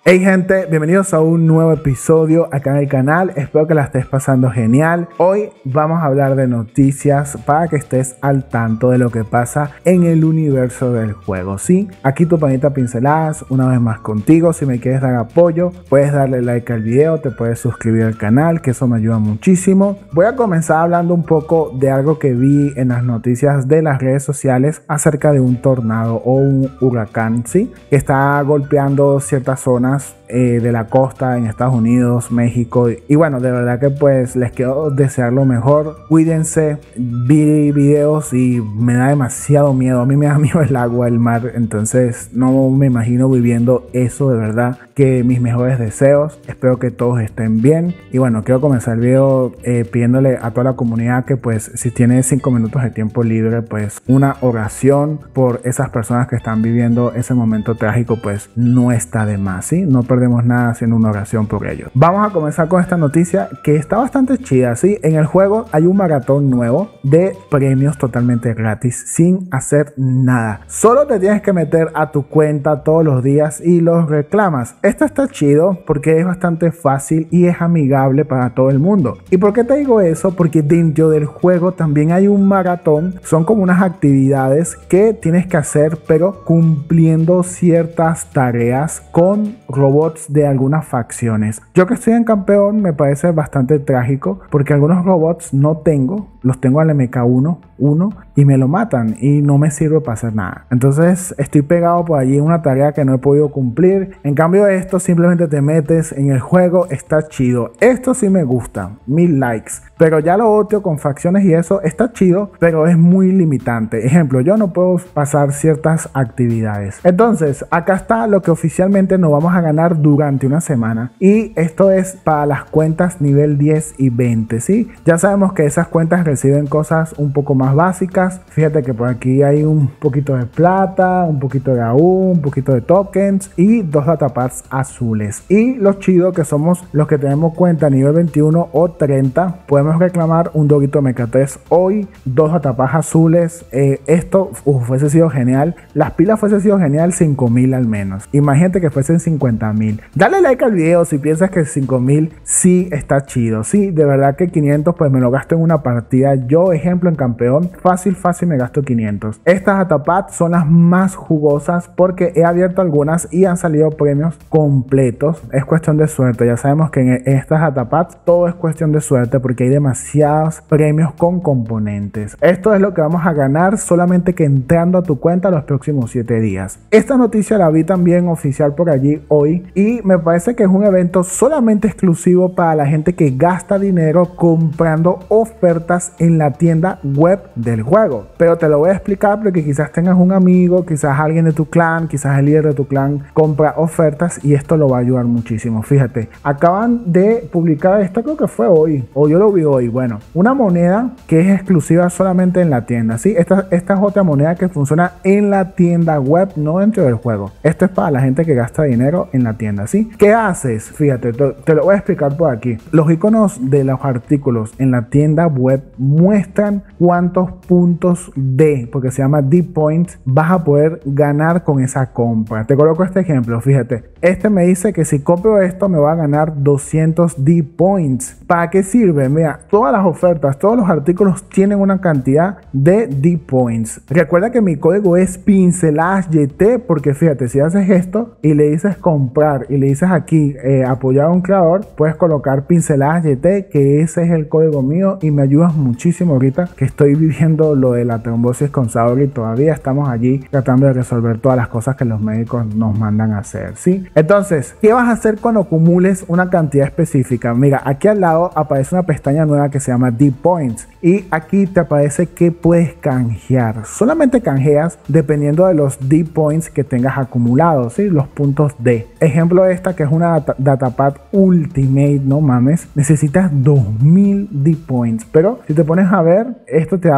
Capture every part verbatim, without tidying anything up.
Hey gente, bienvenidos a un nuevo episodio acá en el canal. Espero que la estés pasando genial. Hoy vamos a hablar de noticias para que estés al tanto de lo que pasa en el universo del juego. Sí, aquí tu panita Pinceladas, una vez más contigo. Si me quieres dar apoyo, puedes darle like al video, te puedes suscribir al canal, que eso me ayuda muchísimo. Voy a comenzar hablando un poco de algo que vi en las noticias de las redes sociales acerca de un tornado o un huracán, sí, que está golpeando ciertas zonas Eh, de la costa en Estados Unidos, México, y, y bueno, de verdad que pues les quiero desear lo mejor. Cuídense. Vi videos y me da demasiado miedo. A mí me da miedo el agua, el mar, entonces no me imagino viviendo eso. De verdad que mis mejores deseos, espero que todos estén bien. Y bueno, quiero comenzar el video eh, pidiéndole a toda la comunidad que pues si tiene cinco minutos de tiempo libre, pues una oración por esas personas que están viviendo ese momento trágico, pues no está de más, ¿sí? No perdemos nada haciendo una oración por ellos. Vamos a comenzar con esta noticia que está bastante chida, ¿sí? En el juego hay un maratón nuevo de premios totalmente gratis sin hacer nada. Solo te tienes que meter a tu cuenta todos los días y los reclamas. Esto está chido porque es bastante fácil y es amigable para todo el mundo. ¿Y por qué te digo eso? Porque dentro del juego también hay un maratón. Son como unas actividades que tienes que hacer, pero cumpliendo ciertas tareas con robots de algunas facciones. Yo que estoy en campeón me parece bastante trágico porque algunos robots no tengo, los tengo al M K uno y me lo matan y no me sirve para hacer nada. Entonces estoy pegado por allí en una tarea que no he podido cumplir. En cambio esto simplemente te metes en el juego, está chido. Esto sí me gusta, mil likes. Pero ya lo otro con facciones y eso está chido, pero es muy limitante. Ejemplo, yo no puedo pasar ciertas actividades. Entonces acá está lo que oficialmente nos vamos a ganar durante una semana, y esto es para las cuentas nivel diez y veinte, ¿sí? Ya sabemos que esas cuentas reciben cosas un poco más básicas. Fíjate que por aquí hay un poquito de plata, un poquito de A U, un poquito de tokens y dos datapads azules. Y lo chido que somos los que tenemos cuenta nivel veintiuno o treinta, podemos reclamar un Dogito M K tres hoy, dos datapads azules. Eh, esto uf, fuese sido genial. Las pilas fuese sido genial, cinco mil al menos. Imagínate que fuesen cincuenta mil. Dale like al video si piensas que cinco mil sí está chido. Sí, de verdad que quinientos pues me lo gasto en una partida. Yo, ejemplo, en campeón, fácil, fácil me gasto quinientos. Estas datapads son las más jugosas porque he abierto algunas y han salido premios completos. Es cuestión de suerte. Ya sabemos que en estas datapads todo es cuestión de suerte porque hay demasiados premios con componentes. Esto es lo que vamos a ganar solamente que entrando a tu cuenta los próximos siete días. Esta noticia la vi también oficial por allí hoy y me parece que es un evento solamente exclusivo para la gente que gasta dinero comprando ofertas en la tienda web del juego. Pero te lo voy a explicar porque quizás tengas un amigo, quizás alguien de tu clan, quizás el líder de tu clan compra ofertas y esto lo va a ayudar muchísimo. Fíjate, acaban de publicar esto, creo que fue hoy o yo lo vi hoy. Bueno, una moneda que es exclusiva solamente en la tienda, ¿sí? Esta, esta es otra moneda que funciona en la tienda web, no dentro del juego. Esto es para la gente que gasta dinero en la tienda, ¿sí? ¿Qué haces? Fíjate, te, te lo voy a explicar por aquí. Los iconos de los artículos en la tienda web muestran cuántos puntos de, porque se llama D-Points, vas a poder ganar con esa compra. Te coloco este ejemplo, fíjate. Este me dice que si compro esto me va a ganar doscientos D-Points. ¿Para qué sirve? Mira, todas las ofertas, todos los artículos tienen una cantidad de D-Points. Recuerda que mi código es PinceladasYT porque fíjate, si haces esto y le dices comprar y le dices aquí eh, apoyar a un creador, puedes colocar PinceladasYT, que ese es el código mío y me ayudas muchísimo ahorita que estoy viviendo lo de la trombosis con Saori. Todavía estamos allí tratando de resolver todas las cosas que los médicos nos mandan a hacer, ¿sí? Entonces, ¿qué vas a hacer cuando acumules una cantidad específica? Mira, aquí al lado aparece una pestaña nueva que se llama D-Points y aquí te aparece que puedes canjear. Solamente canjeas dependiendo de los D-Points que tengas acumulados, ¿sí? Los puntos D. Ejemplo esta que es una data datapad Ultimate, no mames, necesitas dos mil D-Points, pero si te pones a ver, esto te da doscientos.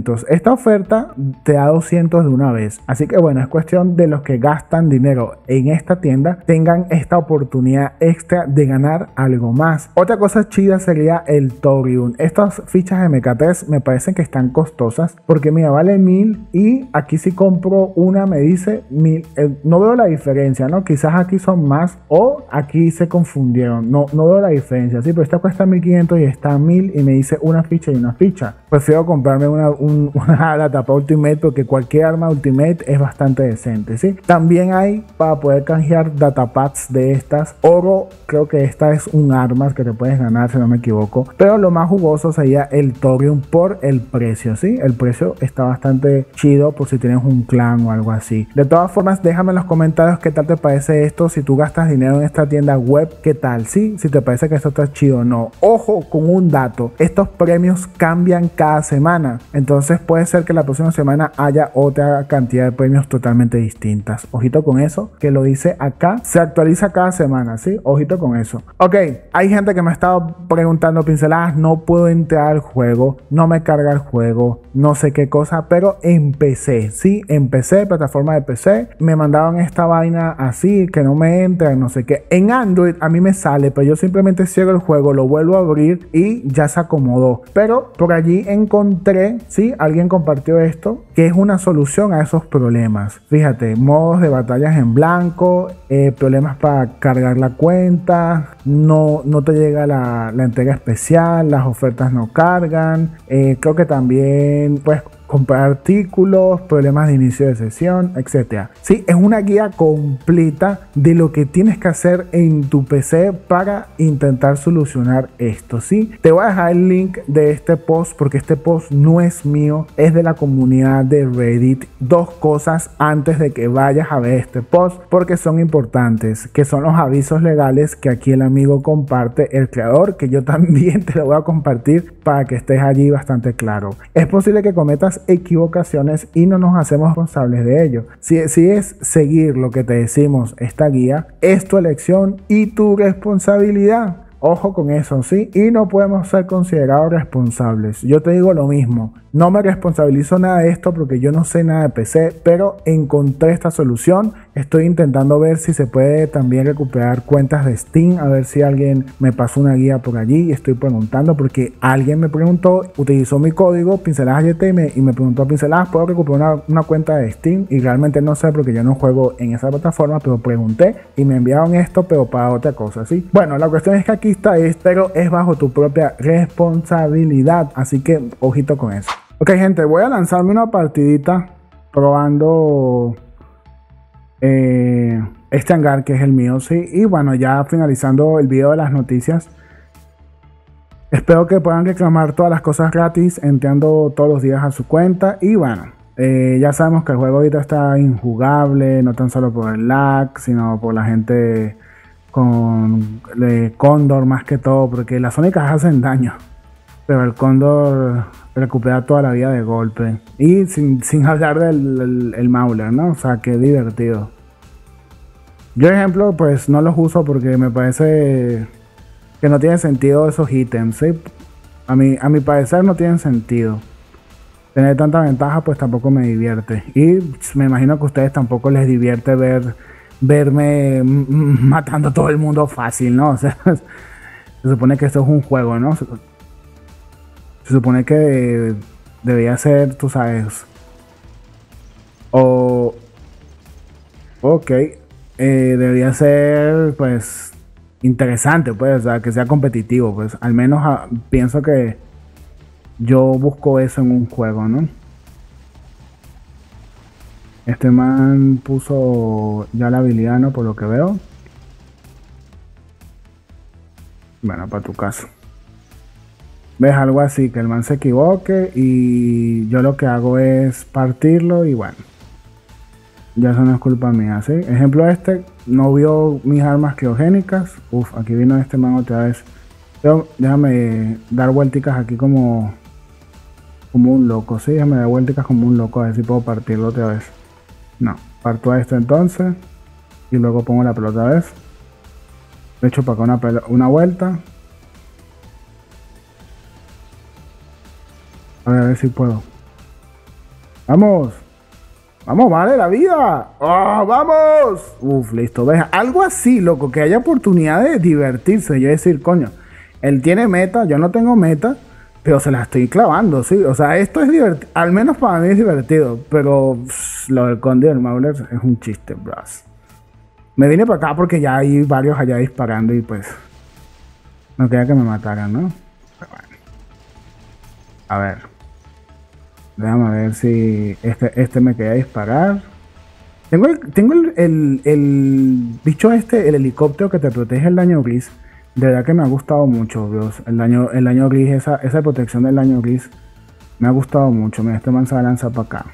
quinientos. Esta oferta te da doscientos de una vez. Así que bueno, es cuestión de los que gastan dinero en esta tienda tengan esta oportunidad extra de ganar algo más. Otra cosa chida sería el Thorium. Estas fichas de M K tres me parecen que están costosas porque mira, vale mil y aquí si compro una me dice mil. Eh, no veo la diferencia, ¿no? Quizás aquí son más o aquí se confundieron. No, no veo la diferencia, sí, pero esta cuesta mil quinientos y está a mil y me dice una ficha y una ficha. Prefiero comprarme una, un, una Datapad Ultimate porque cualquier arma Ultimate es bastante decente, ¿sí? También hay para poder canjear Datapads de estas. Oro, creo que esta es un arma que te puedes ganar si no me equivoco. Pero lo más jugoso sería el Thorium por el precio, ¿sí? El precio está bastante chido por si tienes un clan o algo así. De todas formas, déjame en los comentarios qué tal te parece esto. Si tú gastas dinero en esta tienda web, ¿qué tal? ¿Sí? Si te parece que esto está chido o no. Ojo con un dato. Estos premios cambian cada semana. Entonces puede ser que la próxima semana haya otra cantidad de premios totalmente distintas. Ojito con eso, que lo dice acá. Se actualiza cada semana, ¿sí? Ojito con eso. Ok, hay gente que me ha estado preguntando pinceladas. No puedo entrar al juego. No me carga el juego. No sé qué cosa, pero empecé, ¿sí? Empecé, plataforma de P C. Me mandaban esta vaina así, que no me entra, no sé qué. En Android a mí me sale, pero yo simplemente cierro el juego, lo vuelvo a abrir y ya se acomodó. Pero por allí encontré, ¿sí? Alguien compartió esto, que es una solución a esos problemas. Fíjate, modos de batallas en blanco, eh, problemas para cargar la cuenta, no, no te llega la, la entrega especial, las ofertas no cargan. Eh, creo que también, pues, comprar artículos, problemas de inicio de sesión, etcétera. Sí, es una guía completa de lo que tienes que hacer en tu P C para intentar solucionar esto, ¿sí? Te voy a dejar el link de este post porque este post no es mío, es de la comunidad de Reddit. Dos cosas antes de que vayas a ver este post porque son importantes, que son los avisos legales que aquí el amigo comparte, el creador, que yo también te lo voy a compartir para que estés allí bastante claro. Es posible que cometas equivocaciones y no nos hacemos responsables de ello. Si, si es seguir lo que te decimos, esta guía es tu elección y tu responsabilidad. Ojo con eso, ¿sí? Y no podemos ser considerados responsables. Yo te digo lo mismo. No me responsabilizo nada de esto porque yo no sé nada de P C, pero encontré esta solución. Estoy intentando ver si se puede también recuperar cuentas de Steam, a ver si alguien me pasó una guía por allí. Y estoy preguntando porque alguien me preguntó, utilizó mi código pinceladas Y T y me, y me preguntó, pinceladas, ¿puedo recuperar una, una cuenta de Steam? Y realmente no sé porque yo no juego en esa plataforma, pero pregunté y me enviaron esto, pero para otra cosa, ¿sí? Bueno, la cuestión es que aquí está esto, pero es bajo tu propia responsabilidad, así que ojito con eso. Ok, gente, voy a lanzarme una partidita probando eh, este hangar que es el mío, sí. Y bueno, ya finalizando el video de las noticias. Espero que puedan reclamar todas las cosas gratis entrando todos los días a su cuenta. Y bueno, eh, ya sabemos que el juego ahorita está injugable, no tan solo por el lag, sino por la gente con de Cóndor más que todo, porque las únicas hacen daño. Pero el Cóndor recupera toda la vida de golpe. Y sin, sin hablar del el, el Mauler, ¿no? O sea, qué divertido. Yo, ejemplo, pues no los uso porque me parece que no tiene sentido esos ítems, ¿sí? A mi, a mi parecer no tienen sentido. Tener tanta ventaja pues tampoco me divierte. Y me imagino que a ustedes tampoco les divierte ver verme matando a todo el mundo fácil, ¿no? O sea, se supone que esto es un juego, ¿no? Se, se supone que debería ser, tú sabes. O... Ok. Eh, debería ser, pues, interesante, pues, o sea, que sea competitivo, pues. Al menos a, pienso que yo busco eso en un juego, ¿no? Este man puso ya la habilidad, ¿no? Por lo que veo. Bueno, para tu caso. ¿Ves? Algo así, que el man se equivoque y yo lo que hago es partirlo y bueno. Ya eso no es culpa mía, ¿sí? Ejemplo este, no vio mis armas criogénicas. Uf, aquí vino este man otra vez. Pero déjame dar vuelticas aquí como... Como un loco, ¿sí? Déjame dar vuelticas como un loco, a ver si puedo partirlo otra vez. No, parto a esto entonces. Y luego pongo la pelota otra vez. De hecho, para acá una, una vuelta. A ver, a ver si puedo. Vamos. Vamos, vale, la vida. ¡Oh, vamos! Uf, listo. Deja algo así, loco, que haya oportunidad de divertirse. Yo decir, coño, él tiene meta, yo no tengo meta, pero se la estoy clavando, sí. O sea, esto es divertido. Al menos para mí es divertido. Pero pff, lo del Conde del Mauler es un chiste, bros. Me vine para acá porque ya hay varios allá disparando y pues no quería que me mataran, ¿no? Pero bueno. A ver. Déjame ver si este, este me quería disparar. Tengo, el, tengo el, el, el bicho este, el helicóptero que te protege el daño gris. De verdad que me ha gustado mucho, Dios. El daño, el daño gris, esa, esa protección del daño gris me ha gustado mucho. Mira, este man se va a lanzar para acá.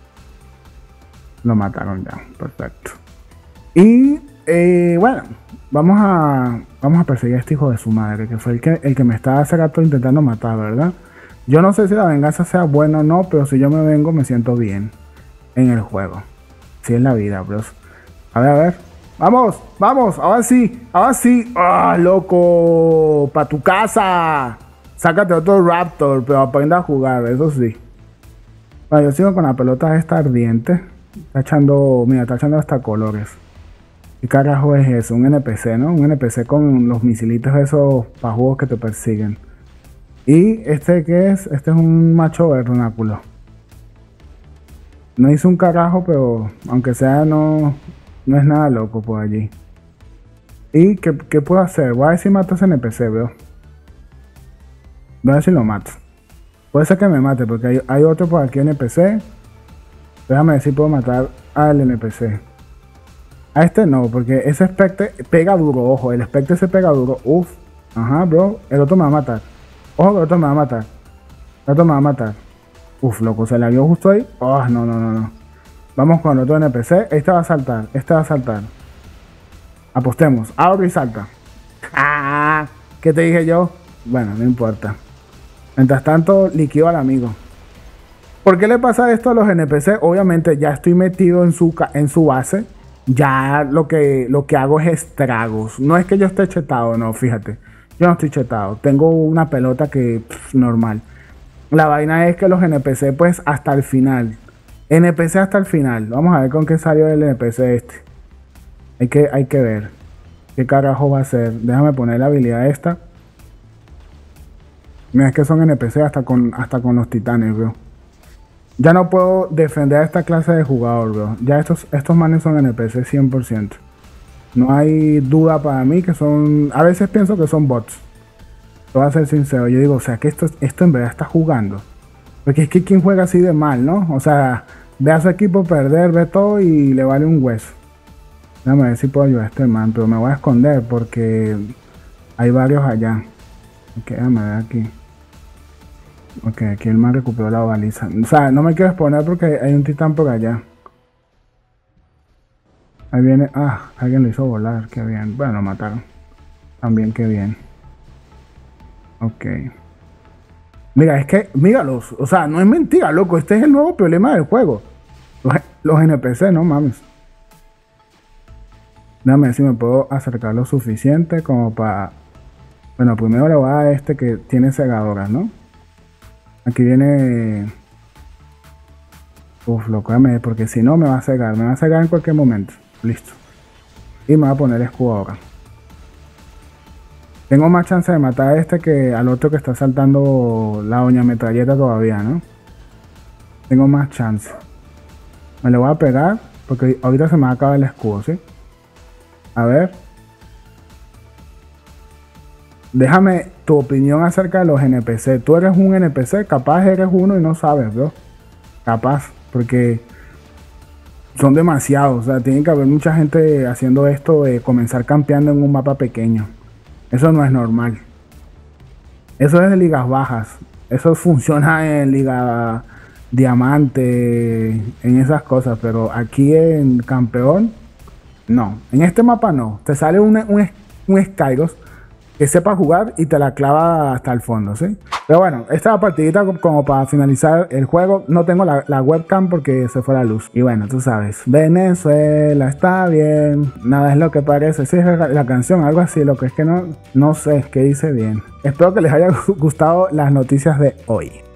Lo mataron ya, perfecto. Y eh, bueno, vamos a, vamos a perseguir a este hijo de su madre, que fue el que, el que me estaba hace rato intentando matar, ¿verdad? Yo no sé si la venganza sea buena o no, pero si yo me vengo me siento bien en el juego. Así es la vida, bros. A ver, a ver. ¡Vamos! ¡Vamos! ¡Ahora sí! ¡Ahora sí! ¡Ah, loco! ¡Pa' tu casa! Sácate otro Raptor, pero aprenda a jugar, eso sí. Bueno, yo sigo con la pelota esta ardiente. Está echando... Mira, está echando hasta colores. ¿Qué carajo es eso? Un N P C, ¿no? Un N P C con los misilitos esos pajudos que te persiguen. Y este que es, este es un macho vernáculo. No hizo un carajo, pero aunque sea no, no es nada loco por allí. ¿Y qué, qué puedo hacer? Voy a ver si mato a ese N P C, veo. Voy a ver si lo mato. Puede ser que me mate, porque hay, hay otro por aquí N P C. Déjame ver si puedo matar al N P C. A este no, porque ese Spectre pega duro, ojo. El Spectre se pega duro. Uf. Ajá, bro. El otro me va a matar. Ojo que el otro me va a matar. El otro me va a matar. Uf, loco, se la vio justo ahí. Oh, no, no, no, no. Vamos con el otro N P C. Este va a saltar. Este va a saltar. Apostemos. Ahora y salta. Ah, ¿qué te dije yo? Bueno, no importa. Mientras tanto, liquido al amigo. ¿Por qué le pasa esto a los N P C? Obviamente ya estoy metido en su, en su base. Ya lo que, lo que hago es estragos. No es que yo esté chetado, no, fíjate. Yo no estoy chetado. Tengo una pelota que pff, normal. La vaina es que los N P C pues hasta el final. N P C hasta el final. Vamos a ver con qué salió el N P C este. Hay que, hay que ver. ¿Qué carajo va a ser? Déjame poner la habilidad esta. Mira, es que son N P C hasta con, hasta con los titanes, bro. Ya no puedo defender a esta clase de jugador, bro. Ya estos, estos manes son N P C cien por ciento. No hay duda para mí que son... A veces pienso que son bots. Te voy a ser sincero. Yo digo, o sea, que esto, esto en verdad está jugando. Porque es que quien juega así de mal, ¿no? O sea, ve a su equipo perder, ve todo y le vale un hueso. Déjame ver si puedo ayudar a este man. Pero me voy a esconder porque hay varios allá. Ok, déjame ver aquí. Ok, aquí el man recuperó la baliza. O sea, no me quiero exponer porque hay un titán por allá. Ahí viene... Ah, alguien lo hizo volar. Qué bien. Bueno, lo mataron. También qué bien. Ok. Mira, es que... Míralos. O sea, no es mentira, loco. Este es el nuevo problema del juego. Los, los N P C, no mames. Déjame ver si me puedo acercar lo suficiente como para... Bueno, primero le voy a dar a este que tiene cegadoras, ¿no? Aquí viene... Uf, loco, déjame, porque si no me va a cegar. Me va a cegar en cualquier momento. Listo. Y me va a poner escudo ahora. Tengo más chance de matar a este que al otro que está saltando la doña metralleta todavía, ¿no? Tengo más chance. Me le voy a pegar porque ahorita se me va a acabar el escudo, ¿sí? A ver. Déjame tu opinión acerca de los N P C. Tú eres un N P C, capaz eres uno y no sabes, bro. Capaz, porque son demasiados. O sea, tiene que haber mucha gente haciendo esto de comenzar campeando en un mapa pequeño. Eso no es normal. Eso es de ligas bajas. Eso funciona en liga diamante, en esas cosas. Pero aquí en campeón, no. En este mapa no. Te sale un, un, un Skyros que sepa jugar y te la clava hasta el fondo, ¿sí? Pero bueno, esta partidita como para finalizar el juego. No tengo la, la webcam porque se fue la luz. Y bueno, tú sabes, Venezuela está bien, nada es lo que parece. Sí, es la, la canción, algo así, lo que es que no, no sé qué dice bien. Espero que les haya gustado las noticias de hoy.